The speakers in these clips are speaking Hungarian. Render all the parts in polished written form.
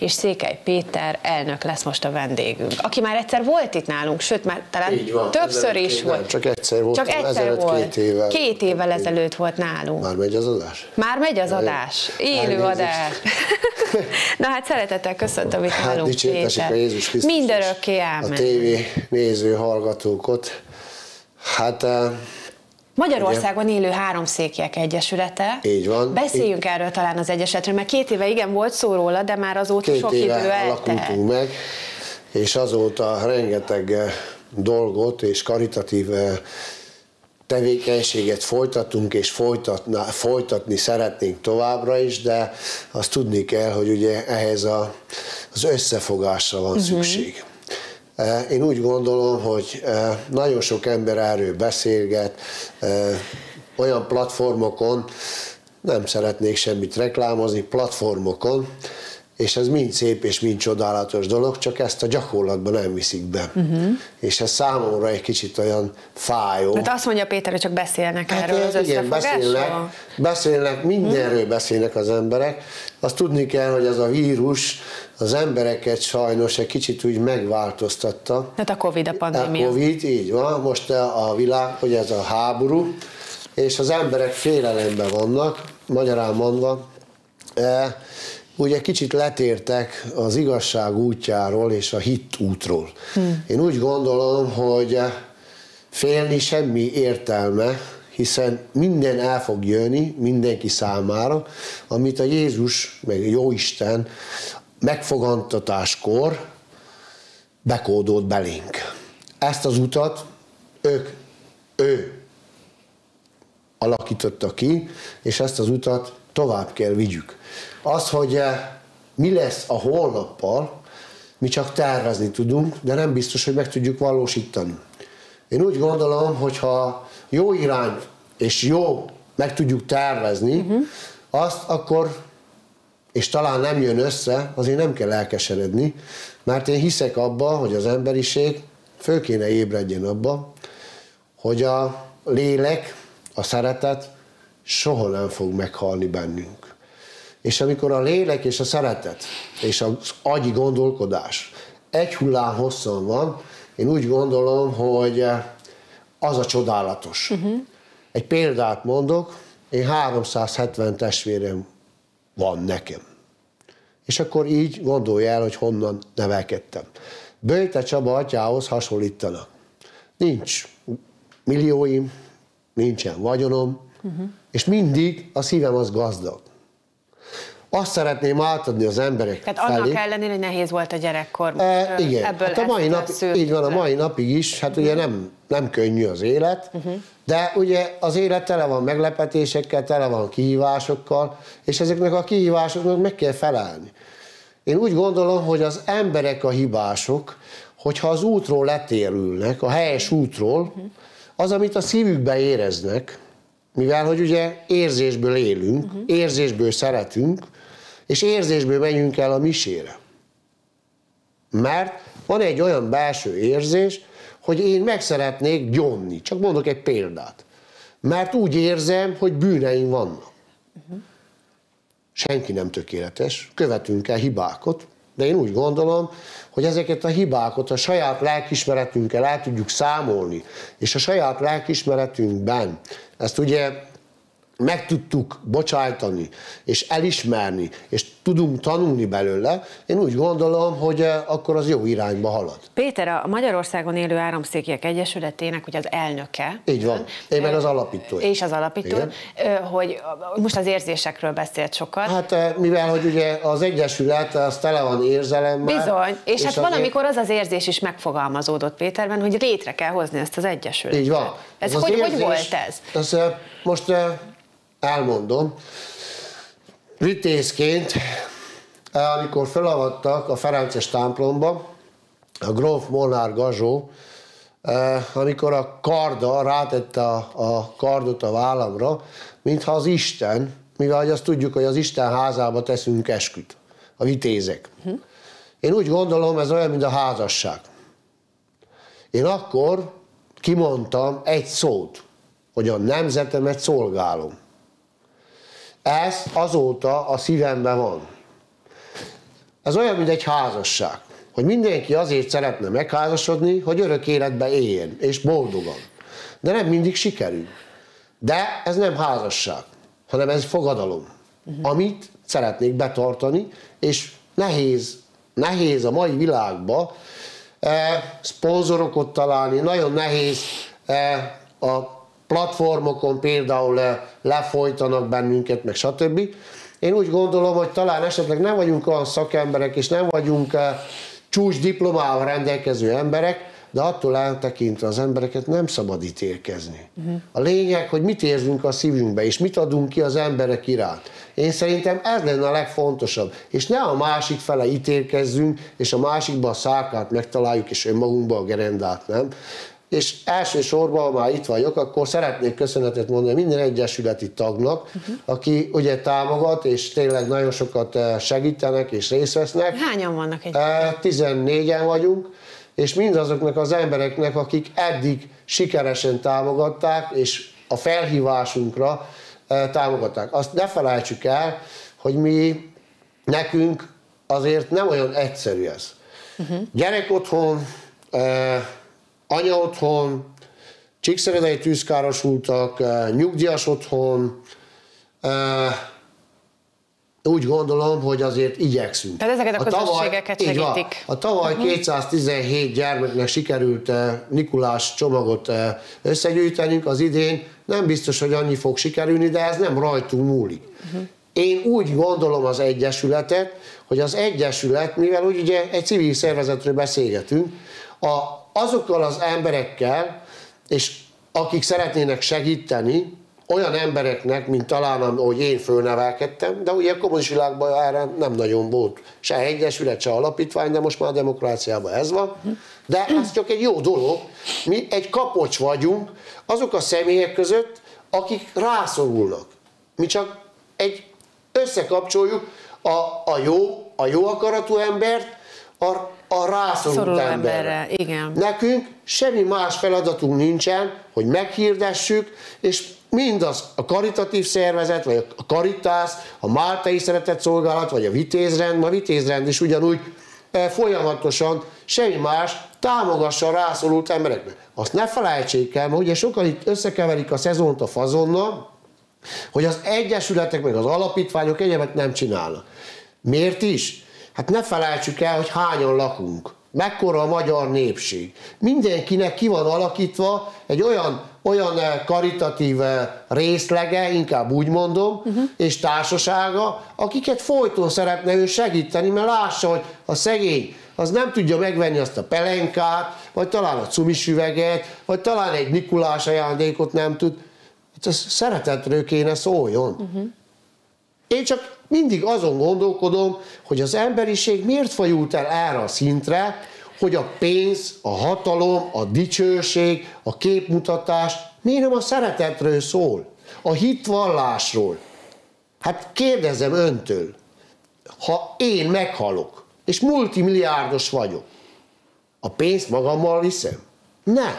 és Székely Péter elnök lesz most a vendégünk, aki már egyszer volt itt nálunk, sőt már talán többször is volt. Csak egyszer volt. Csak egyszer volt. 2 évvel. 2 évvel ezelőtt volt nálunk. Már megy az adás? Már megy az adás. Élő adás. Na hát szeretettel köszöntöm itt nálunk, Péter. A Jézus Krisztus. Mindörökké ámen. A tévé néző hallgatókot. Hát... Magyarországon élő Háromszékiek Egyesülete. Így van. Beszéljünk erről talán az Egyesületről, mert 2 éve igen volt szó róla, de már azóta sok idő eltelt. 2 éve alakultunk meg, és azóta rengeteg dolgot és karitatív tevékenységet folytatunk, és folytatni szeretnénk továbbra is, de azt tudni kell, hogy ugye ehhez az összefogásra van szükség. Én úgy gondolom, hogy nagyon sok ember erről beszélget, olyan platformokon, nem szeretnék semmit reklámozni, platformokon, és ez mind szép és mind csodálatos dolog, csak ezt a gyakorlatban nem viszik be. És ez számomra egy kicsit olyan fájó. Hát azt mondja Péter, hogy csak beszélnek erről az összefogásról? Beszélnek, mindenről beszélnek az emberek. Azt tudni kell, hogy ez a vírus az embereket sajnos egy kicsit úgy megváltoztatta. Hát a Covid, a pandémia. A Covid, így van. Most a világ, hogy ez a háború, és az emberek félelemben vannak, magyarán mondva, ugye kicsit letértek az igazság útjáról és a hit útról. Én úgy gondolom, hogy félni semmi értelme, hiszen minden el fog jönni mindenki számára, amit a Jézus, meg a Jóisten megfogantatáskor bekódolt belénk. Ezt az utat ő alakította ki, és ezt az utat tovább kell vigyük. Az, hogy mi lesz a holnappal, mi csak tervezni tudunk, de nem biztos, hogy meg tudjuk valósítani. Én úgy gondolom, hogy ha jó irányt és jó meg tudjuk tervezni, azt akkor, és talán nem jön össze, azért nem kell elkeseredni, mert én hiszek abba, hogy az emberiség föl kéne ébredjen abba, hogy a lélek, a szeretet soha nem fog meghalni bennünk. És amikor a lélek és a szeretet és az agyi gondolkodás egy hullám hosszan van, én úgy gondolom, hogy az a csodálatos. Egy példát mondok, én 370 testvérem van nekem. És akkor így gondolj el, hogy honnan nevelkedtem. Böjte Csaba atyához hasonlítanak. Nincs millióim, nincsen vagyonom, és mindig a szívem az gazdag. Azt szeretném átadni az emberek tehát felé. annak ellenére, hogy nehéz volt a gyerekkor. Igen, ebből hát a mai nap, így van, a mai napig is, hát ugye nem könnyű az élet, de ugye az élet tele van meglepetésekkel, tele van kihívásokkal, és ezeknek a kihívásoknak meg kell felelni. Én úgy gondolom, hogy az emberek a hibások, hogyha az útról letérülnek, a helyes útról, az, amit a szívükbe éreznek, mivel hogy ugye érzésből élünk, érzésből szeretünk, és érzésből megyünk el a misére. Mert van egy olyan belső érzés, hogy én meg szeretnék gyónni. Csak mondok egy példát. Mert úgy érzem, hogy bűneim vannak. Senki nem tökéletes, követünk el hibákat, de én úgy gondolom, hogy ezeket a hibákat a saját lelkiismeretünkkel el tudjuk számolni, és a saját lelkiismeretünkben ezt ugye meg tudtuk bocsájtani, és elismerni, és tudunk tanulni belőle, én úgy gondolom, hogy akkor az jó irányba halad. Péter, a Magyarországon élő Háromszékiek Egyesületének ugye az elnöke. Így van, én meg az alapítója. És az alapítója, hogy most az érzésekről beszélt sokat. Hát mivel, hogy ugye az Egyesület az tele van érzelemmel. Bizony, és hát valamikor az érzés is megfogalmazódott Péterben, hogy létre kell hozni ezt az Egyesületet. Így van. Ez hogy volt ez? Most elmondom. Vitézként, amikor felavattak a ferences templomba, a gróf Molnár Gazsó, amikor a karddal rátette a kardot a vállamra, mintha az Isten, mivel azt tudjuk, hogy az Isten házába teszünk esküt, a vitézek. Én úgy gondolom, ez olyan, mint a házasság. Én akkor kimondtam egy szót, hogy a nemzetemet szolgálom. Ez azóta a szívemben van. Ez olyan, mint egy házasság, hogy mindenki azért szeretne megházasodni, hogy örök életben éljen, és boldogan. De nem mindig sikerül. De ez nem házasság, hanem ez fogadalom, amit szeretnék betartani, és nehéz a mai világban szponzorokat találni, nagyon nehéz a platformokon például lefolytanak bennünket, meg stb. Én úgy gondolom, hogy talán esetleg nem vagyunk olyan szakemberek, és nem vagyunk csúcsdiplomával rendelkező emberek, de attól eltekintve az embereket nem szabad ítélkezni. A lényeg, hogy mit érzünk a szívünkbe, és mit adunk ki az emberek iránt. Én szerintem ez lenne a legfontosabb. És ne a másik fele ítélkezzünk, és a másikba a szálkát megtaláljuk, és önmagunkba a gerendát, nem? És elsősorban, ha már itt vagyok, akkor szeretnék köszönetet mondani minden egyesületi tagnak, aki ugye támogat, és tényleg nagyon sokat segítenek és részt vesznek. Hányan vannak egy? 14-en vagyunk, és mindazoknak az embereknek, akik eddig sikeresen támogatták, és a felhívásunkra támogatták. Azt ne felejtsük el, hogy nekünk azért nem olyan egyszerű ez. Gyerek otthon, anya otthon, csíkszeredai tűzkárosultak, nyugdíjas otthon, úgy gondolom, hogy azért igyekszünk. Tehát ezeket a közösségeket segítik. A tavaly 217 gyermeknek sikerült Nikulás csomagot összegyűjtenünk, az idén nem biztos, hogy annyi fog sikerülni, de ez nem rajtunk múlik. Én úgy gondolom az Egyesületet, hogy az Egyesület, mivel ugye egy civil szervezetről beszélgetünk, azokkal az emberekkel, és akik szeretnének segíteni, olyan embereknek, mint talán, ahogy én fölnevelkedtem, de ugye a kommunista világban erre nem nagyon volt se egyesület, se alapítvány, de most már a demokráciában ez van. De ez csak egy jó dolog. Mi egy kapocs vagyunk azok a személyek között, akik rászorulnak. Mi csak összekapcsoljuk a jó akaratú embert a rászorult emberre. Igen. Nekünk semmi más feladatunk nincsen, hogy meghirdessük, és mindaz a karitatív szervezet, vagy a Caritas, a Máltai Szeretetszolgálat, vagy a Vitézrend, a Vitézrend is ugyanúgy folyamatosan semmi más támogassa a rászorult embereknek. Azt ne felejtsék el, mert ugye sokan itt összekeverik a szezont a fazonnal, hogy az egyesületek meg az alapítványok egyébként nem csinálnak. Miért is? Hát ne felejtsük el, hogy hányan lakunk. Mekkora a magyar népség. Mindenkinek ki van alakítva egy olyan karitatív részlege, inkább úgy mondom, és társasága, akiket folyton szeretne ő segíteni, mert lássa, hogy a szegény az nem tudja megvenni azt a pelenkát, vagy talán a cumis üveget, vagy talán egy Nikulás ajándékot nem tud. Ez szeretetről kéne szóljon. Én csak mindig azon gondolkodom, hogy az emberiség miért fajult el erre a szintre, hogy a pénz, a hatalom, a dicsőség, a képmutatás miért nem a szeretetről szól, a hitvallásról. Hát kérdezem öntől, ha én meghalok, és multimilliárdos vagyok, a pénzt magammal viszem? Nem.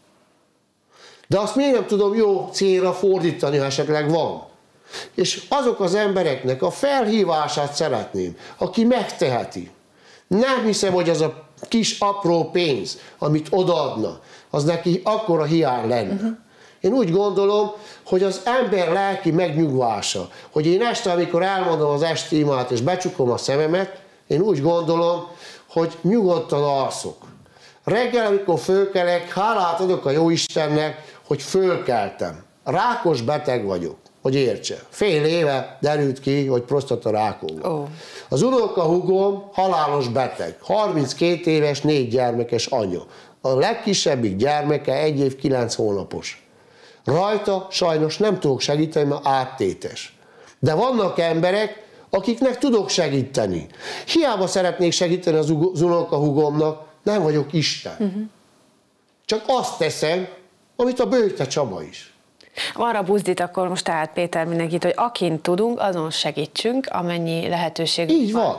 De azt miért nem tudom jó célra fordítani, ha esetleg van? És azok az embereknek a felhívását szeretném, aki megteheti. Nem hiszem, hogy az a kis apró pénz, amit odaadna, az neki akkora hiány lenne. Én úgy gondolom, hogy az ember lelki megnyugvása, hogy én este, amikor elmondom az esti imát és becsukom a szememet, én úgy gondolom, hogy nyugodtan alszok. Reggel, amikor fölkelek, hálát adok a Jóistennek, hogy fölkeltem. Rákos beteg vagyok, hogy értse. Fél éve derült ki, hogy prostatarákom van. Az unokahúgom halálos beteg, 32 éves, 4 gyermekes anya. A legkisebbik gyermeke 1 év 9 hónapos. Rajta sajnos nem tudok segíteni, mert áttétes. De vannak emberek, akiknek tudok segíteni. Hiába szeretnék segíteni az unokahúgomnak, nem vagyok Isten. Csak azt teszem, amit a Böjte Csaba is. Arra buzdít akkor most tehát Péter mindenkit, hogy akin tudunk, azon segítsünk, amennyi lehetőségünk így van.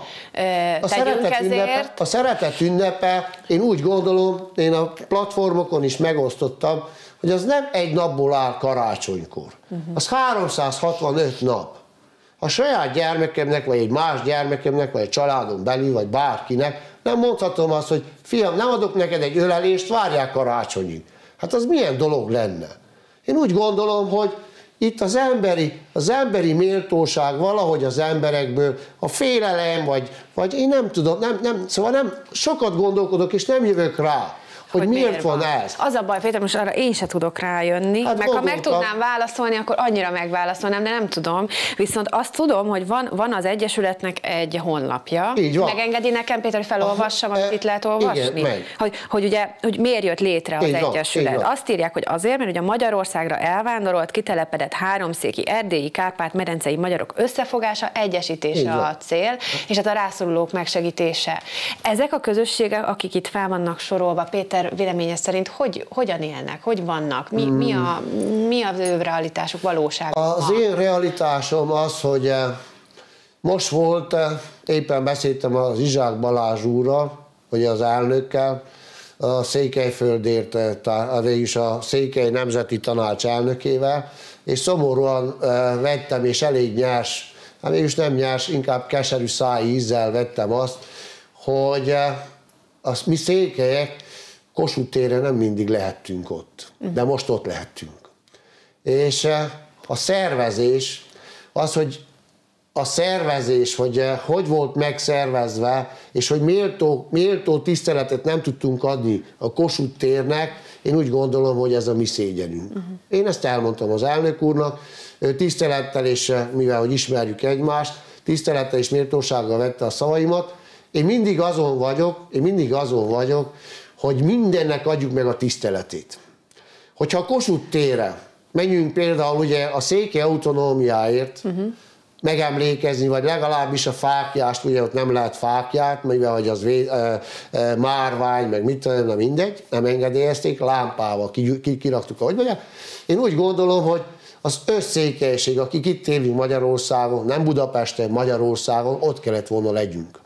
A szeretet ünnepe, én úgy gondolom, én a platformokon is megosztottam, hogy az nem egy napból áll karácsonykor. Az 365 nap. a saját gyermekemnek, vagy egy más gyermekemnek, vagy egy családon belül, vagy bárkinek nem mondhatom azt, hogy fiam, nem adok neked egy ölelést, várják karácsonyig. Hát az milyen dolog lenne? Én úgy gondolom, hogy itt az emberi méltóság valahogy az emberekből, a félelem, vagy én nem tudom, szóval nem sokat gondolkodok, és nem jövök rá, hogy miért van ez. Az a baj, Péter, most arra én se tudok rájönni, hát meg ha meg tudnám válaszolni, akkor annyira megválaszolnám, de nem tudom. Viszont azt tudom, hogy van az Egyesületnek egy honlapja. Így van. Megengedi nekem, Péter, hogy felolvassam, amit itt lehet olvasni? Igen, hogy miért jött létre az Egyesület. Azt írják, hogy azért, mert ugye a Magyarországra elvándorolt, kitelepedett háromszéki, erdélyi, kárpát-medencei magyarok összefogása, egyesítése a cél, és hát a rászorulók megsegítése. Ezek a közösségek, akik itt fel vannak sorolva, Péter, véleménye szerint hogyan élnek, hogy vannak, mi az ő realitásuk, valóság? Az én realitásom az, hogy most volt, éppen beszéltem az Izsák Balázs úrral, vagy az elnökkel, a Székelyföldért, végülis a Székely Nemzeti Tanács elnökével, és szomorúan vettem, és elég nyers, végülis nem nyers, inkább keserű szájízzel vettem azt, hogy mi székelyek Kossuth téren nem mindig lehettünk ott, de most ott lehettünk. És a szervezés, hogy volt megszervezve, és hogy méltó tiszteletet nem tudtunk adni a Kossuth térnek, én úgy gondolom, hogy ez a mi szégyenünk. Én ezt elmondtam az elnök úrnak, tisztelettel, és mivel hogy ismerjük egymást, tisztelettel és méltósággal vette a szavaimat. Én mindig azon vagyok, hogy mindennek adjuk meg a tiszteletét. Hogyha a Kossuth térre menjünk például ugye a székely autonómiáért megemlékezni, vagy legalábbis a fáklyást, ugye ott nem lehet fáklyát, mivel hogy az márvány, meg mit tudom, nem mindegy, nem engedélyezték, lámpával kiraktuk, ahogy mondják. Én úgy gondolom, hogy az összszékelység, akik itt élünk Magyarországon, nem Budapesten, Magyarországon, ott kellett volna legyünk.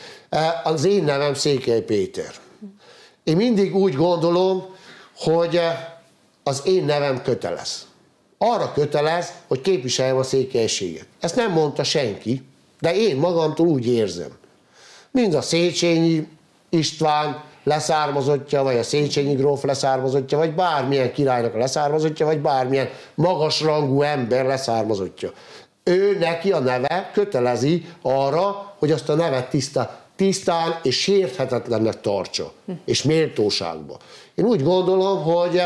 Az én nevem Székely Péter. Én mindig úgy gondolom, hogy az én nevem kötelez. Arra kötelez, hogy képviseljem a székelységet. Ezt nem mondta senki, de én magamtól úgy érzem. Mind a Széchenyi István leszármazottja, vagy a Széchenyi gróf leszármazottja, vagy bármilyen királynak a leszármazottja, vagy bármilyen magasrangú ember leszármazottja. Ő neki a neve kötelezi arra, hogy azt a nevet tisztán és sérthetetlennek tartsa, és méltóságba. Én úgy gondolom, hogy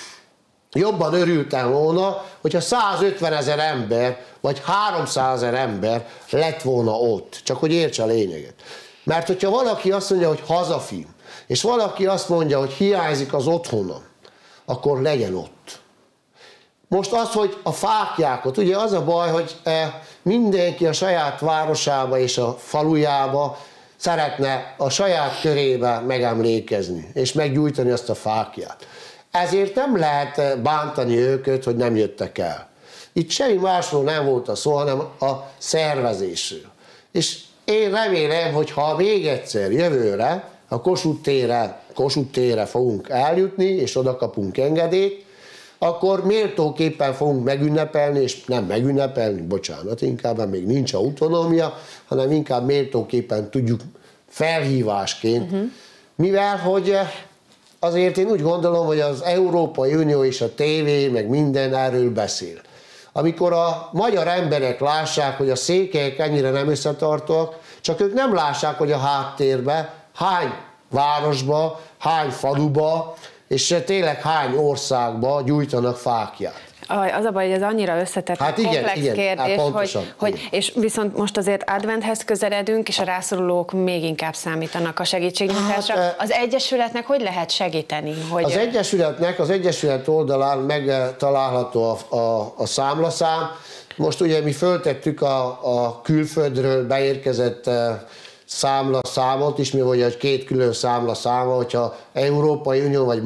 jobban örültem volna, hogyha 150 000 ember, vagy 300 000 ember lett volna ott. Csak hogy értse a lényeget. Mert hogyha valaki azt mondja, hogy hazafi, és valaki azt mondja, hogy hiányzik az otthona, akkor legyen ott. Most az, hogy a fáklyákat, ugye az a baj, hogy mindenki a saját városába és a falujába szeretne a saját körébe megemlékezni, és meggyújtani azt a fáklyát. Ezért nem lehet bántani őket, hogy nem jöttek el. Itt semmi másról nem volt a szó, hanem a szervezésről. És én remélem, hogy ha még egyszer jövőre a Kossuth térre fogunk eljutni, és oda kapunk engedélyt, akkor méltóképpen fogunk megünnepelni, és nem megünnepelni, bocsánat, inkább még nincs autonómia, hanem inkább méltóképpen tudjuk felhívásként, mivel hogy azért én úgy gondolom, hogy az Európai Unió és a tévé, meg minden erről beszél. Amikor a magyar emberek lássák, hogy a székelyek ennyire nem összetartóak, csak ők nem lássák, hogy a háttérbe hány városba, hány faluba, és tényleg hány országba gyújtanak fáklyát. Az a baj, hogy ez annyira összetett, komplex kérdés, hogy és viszont most azért adventhez közeledünk, és a rászorulók még inkább számítanak a segítségnyújtásra. Az Egyesületnek hogy lehet segíteni? Hogy... Az Egyesület oldalán megtalálható a számlaszám. Most ugye mi föltettük a külföldről beérkezett számlaszámot is, mi vagy egy két külön számlaszáma, hogyha Európai Unió vagy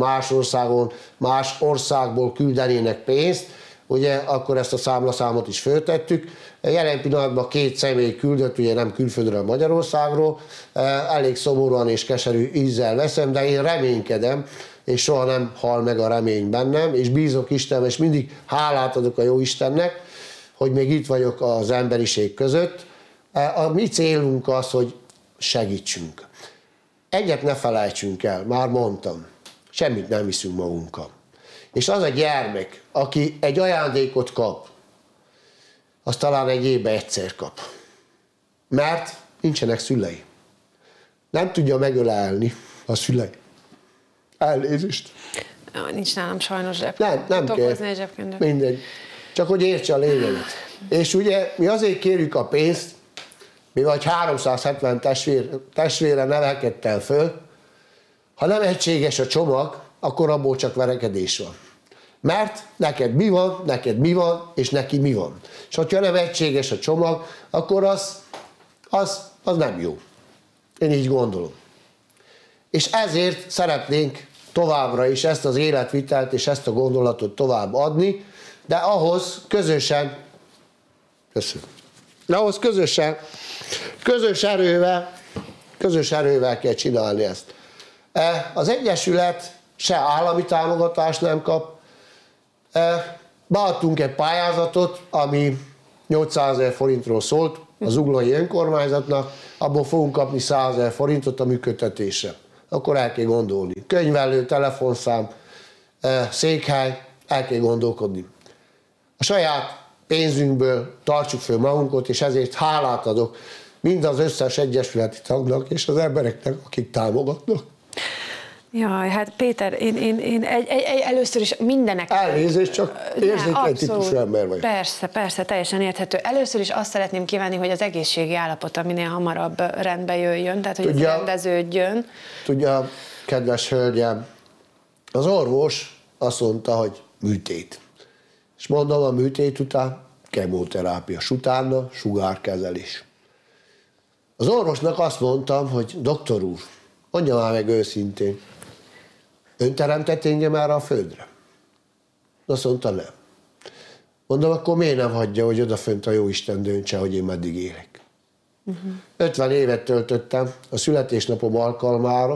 más országból küldenének pénzt, ugye akkor ezt a számlaszámot is föltettük. Jelen pillanatban 2 személy küldött, ugye nem külföldről, Magyarországról. Elég szomorúan és keserű ízzel veszem, de én reménykedem, és soha nem hal meg a remény bennem, és bízok Istenben, és mindig hálát adok a jó Istennek, hogy még itt vagyok az emberiség között. A mi célunk az, hogy segítsünk. Egyet ne felejtsünk el, már mondtam, semmit nem viszünk magunkkal. És az a gyermek, aki egy ajándékot kap, az talán egy évben egyszer kap. Mert nincsenek szülei. Nem tudja megölelni a szülei. Elnézést. Nincs nálam sajnos zsebkönyv. Nem kell. Mindegy. Csak hogy értse a lényeget. És ugye mi azért kérjük a pénzt, mi vagy 370 testvére nevelkedtem föl, ha nem egységes a csomag, akkor abból csak verekedés van. Mert neked mi van, és neki mi van. És ha nem egységes a csomag, akkor az nem jó. Én így gondolom. És ezért szeretnénk továbbra is ezt az életvitelt és ezt a gondolatot tovább adni, de ahhoz közösen, közös erővel kell csinálni ezt. Az Egyesület se állami támogatást nem kap. Beadtunk egy pályázatot, ami 800 000 forintról szólt az Zuglói önkormányzatnak, abból fogunk kapni 100 000 forintot a működtetésre. Akkor el kell gondolni. Könyvelő, telefonszám, székhely, el kell gondolkodni. A saját pénzünkből tartsuk föl magunkat, és ezért hálát adok mind az összes egyesületi tagnak és az embereknek, akik támogatnak. Jaj, hát Péter, én először is mindenek... Elnézést, csak érzékeny típusú ember vagyok. Persze, teljesen érthető. Először is azt szeretném kívánni, hogy az egészségi állapota minél hamarabb rendbe jöjjön, tehát hogy tudja, ez rendeződjön. Tudja, kedves hölgyem, az orvos azt mondta, hogy műtét. És mondom, a műtét után kemoterápia, utána sugárkezelés. Az orvosnak azt mondtam, hogy doktor úr, mondja már meg őszintén, ön teremtett engem erre a földre? Azt mondta, nem. Mondom, akkor miért nem hagyja, hogy odafönt a jóisten döntse, hogy én meddig élek? 50 évet töltöttem a születésnapom alkalmára.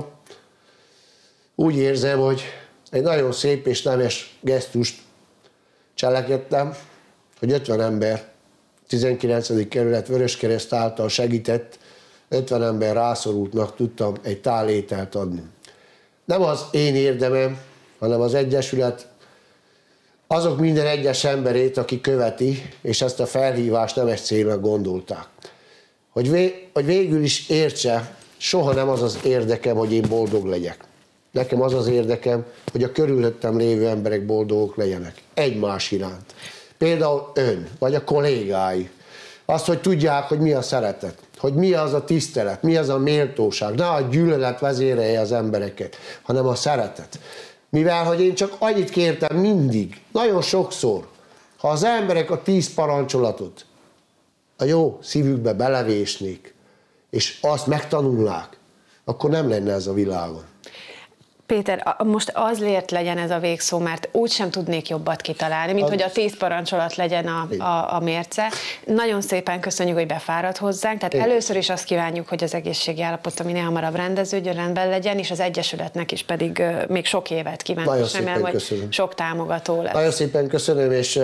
Úgy érzem, hogy egy nagyon szép és nemes gesztust cselekedtem, hogy 50 ember, 19. kerület Vöröskereszt által segített, 50 ember rászorultnak tudtam egy tál ételt adni. Nem az én érdemem, hanem az Egyesület azok minden egyes emberét, aki követi, és ezt a felhívást nemes célnak gondolták. Hogy végül is értse, soha nem az az érdekem, hogy én boldog legyek. Nekem az az érdekem, hogy a körülöttem lévő emberek boldogok legyenek. Egymás iránt. Például ön, vagy a kollégái. Azt, hogy tudják, hogy mi a szeretet, hogy mi az a tisztelet, mi az a méltóság. Ne a gyűlölet vezérelje az embereket, hanem a szeretet. Mivel, hogy én csak annyit kértem mindig, nagyon sokszor, ha az emberek a 10 parancsolatot a jó szívükbe belevésnék, és azt megtanulnák, akkor nem lenne ez a világon. Péter, most azért legyen ez a végszó, mert úgy sem tudnék jobbat kitalálni, mint hogy a 10 parancsolat legyen a mérce. Nagyon szépen köszönjük, hogy befáradt hozzánk. Tehát először is azt kívánjuk, hogy az egészségi állapota minél hamarabb rendeződjön, rendben legyen, és az Egyesületnek is pedig még sok évet kívánok. Nagyon szépen köszönöm. Sok támogató lesz. Nagyon szépen köszönöm, és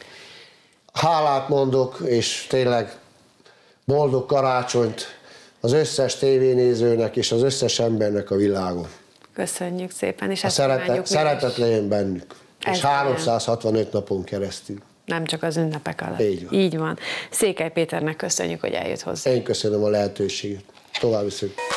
hálát mondok, és tényleg boldog karácsonyt az összes tévénézőnek és az összes embernek a világon. Köszönjük szépen, és ezt szeretet legyen bennük, és 365 napon keresztül. Nem csak az ünnepek alatt. Így van. Székely Péternek köszönjük, hogy eljött hozzá. Én köszönöm a lehetőséget. További szép.